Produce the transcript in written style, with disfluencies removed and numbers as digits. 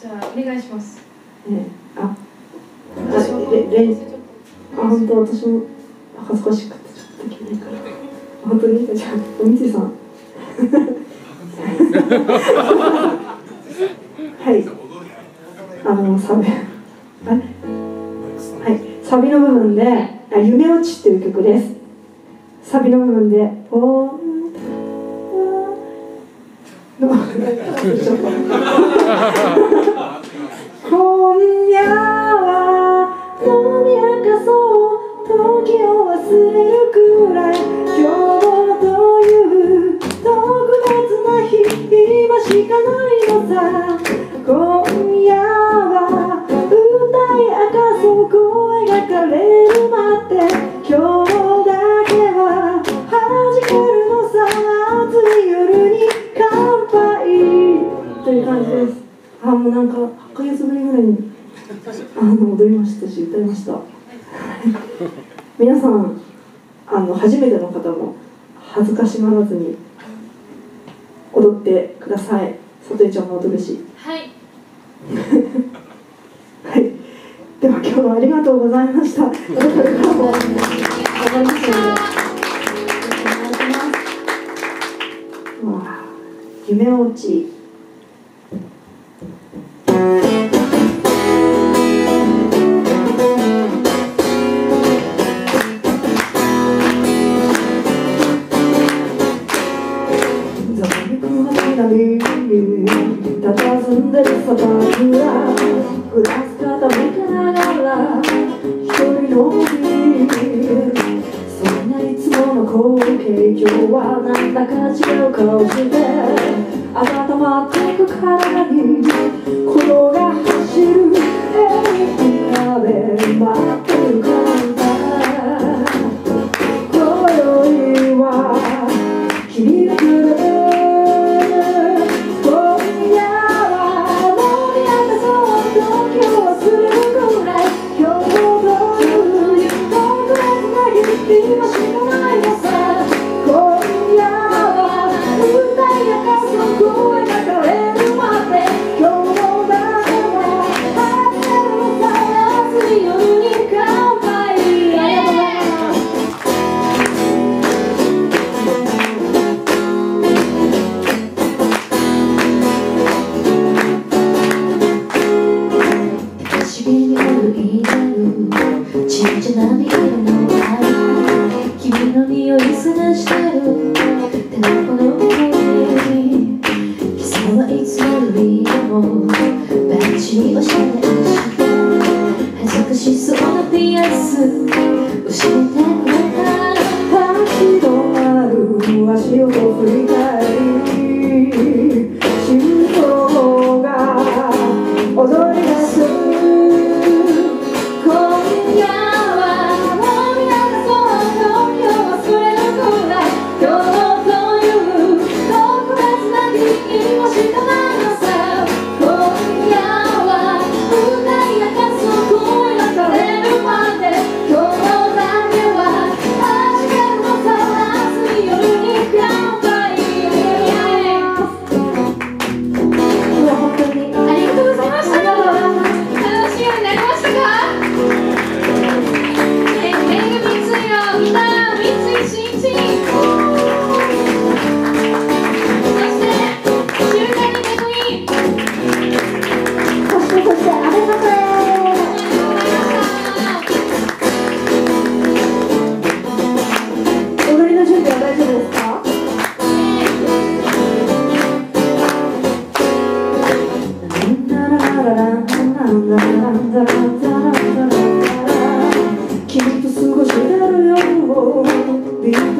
じゃあお願いします。 本当私も恥ずかしくてちょっとできないから。本当にじゃあおみつさん。はい。サビの部分で夢落ちっていう曲です。サビの部分で今夜は飲み明かそう時を忘れるくらい今日という特別な日今しかないのさ今夜は歌い明かそう声が枯れるまで今日だけは弾けるのさ暑い夜に乾杯という感じです。もうなんか8ヶ月ぶりぐらいに踊りましたし歌いました皆さん初めての方も恥ずかしがらずに踊ってください。さとえちゃんも踊るしはいはい、では今日はありがとうございました。これからも頑張りますので夢落ち佇んでる砂漠がグラス傾けながら一人のビールそんないつもの光景今日はなんだか違う顔して温まってく体に鼓動が走る壁待ってるから今宵は君が来る君と過ごしてる夜を